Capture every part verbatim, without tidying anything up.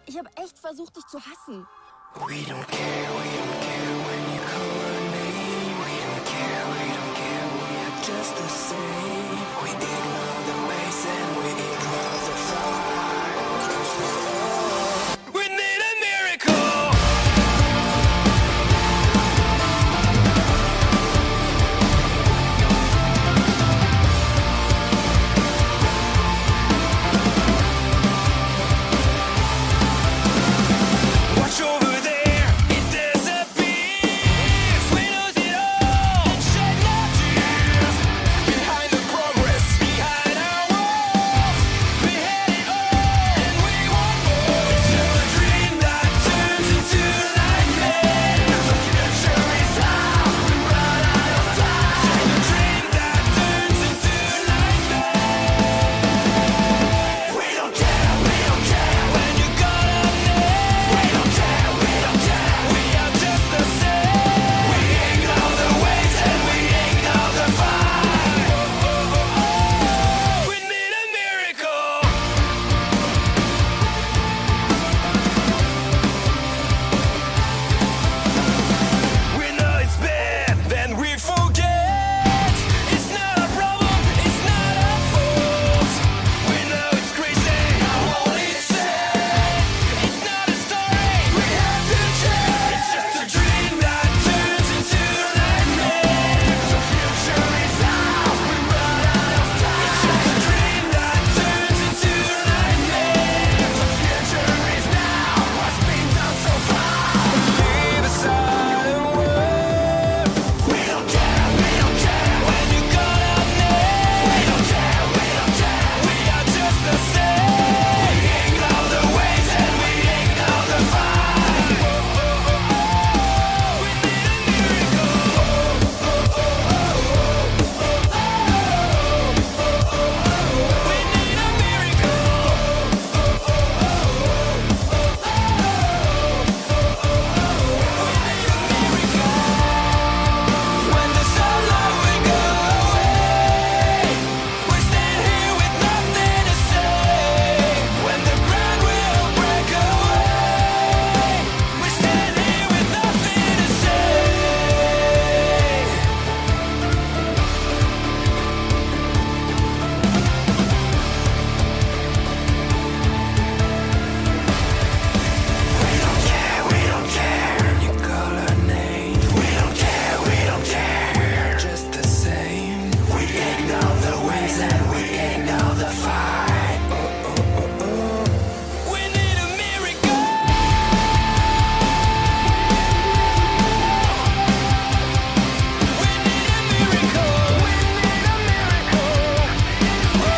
Ich habe echt versucht, dich zu hassen. We don't care, we don't care when you call our name. We don't care, we don't care, we are just the same. We ignore the ways and we ignore the fire. We need a miracle. Watch over there, it disappears. We lose it all and shed no tears. Behind the progress, behind our walls, we had it all and we want more. It's just a dream that turns into nightmare. The future is out, we run out of time. Just a dream that turns into nightmare. We don't care, we don't care when you got our name. We don't care, we don't care, we are just the same. We ignore the waves and we ignore the fire. We need a miracle. We know it's bad, then we forget. It's not a problem, it's not our fault. We know it's crazy, how all is said. It's not a story, we have to change. It's just a dream that turns into nightmare. The future is out, we run out of time. It's just a dream that turns into nightmare. The future is now, what's been done so far. Leave a silent word. We don't care, we don't care when you got our name. We don't care, we don't care, we are just the same. We ignore the waves and we ignore the fire. We need a miracle. We need a miracle. When the sunlight will go away, we stand here with nothing to say. When the ground will break away, we stand here with nothing to say. We don't care, we don't care when you call our name. We don't care, we don't care, we're just the same. We ignore the waves and we ignore the fight. Oh, oh, oh, oh. We need a miracle. We need a miracle. We need a miracle. We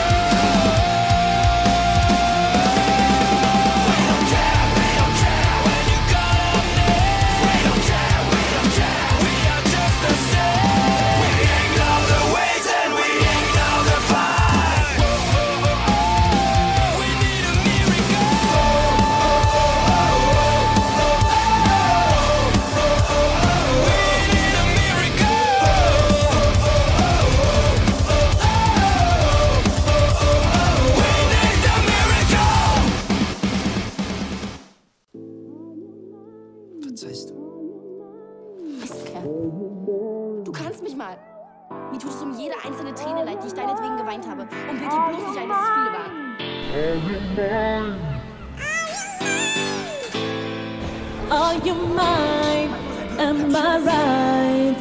don't care, we don't care when you got our name. We don't care, we don't care, we are just the same. We ignore the waves and we ignore the fight. We need a miracle. We need a miracle. Verzeihst du? Mistkerl. Du kannst mich mal. Mir tut es um jede einzelne Träne leid, die ich deinetwegen geweint habe. Und bild dir bloß nicht ein, dass es viele waren. Are you mine? Am I right?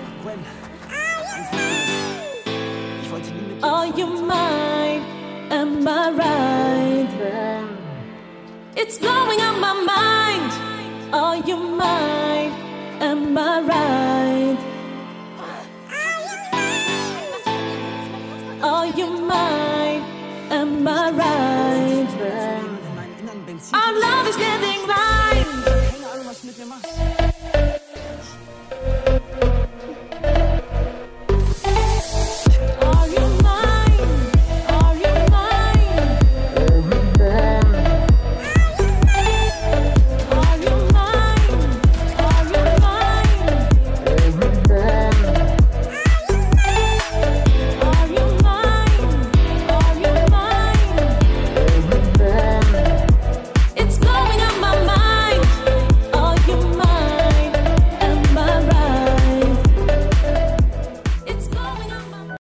Are you mine? Am I right? It's blowing up my mind. Are you mine? Am I right? Are you mine? Am I right? Our love is getting blind. Keine Ahnung, was du mit mir machst.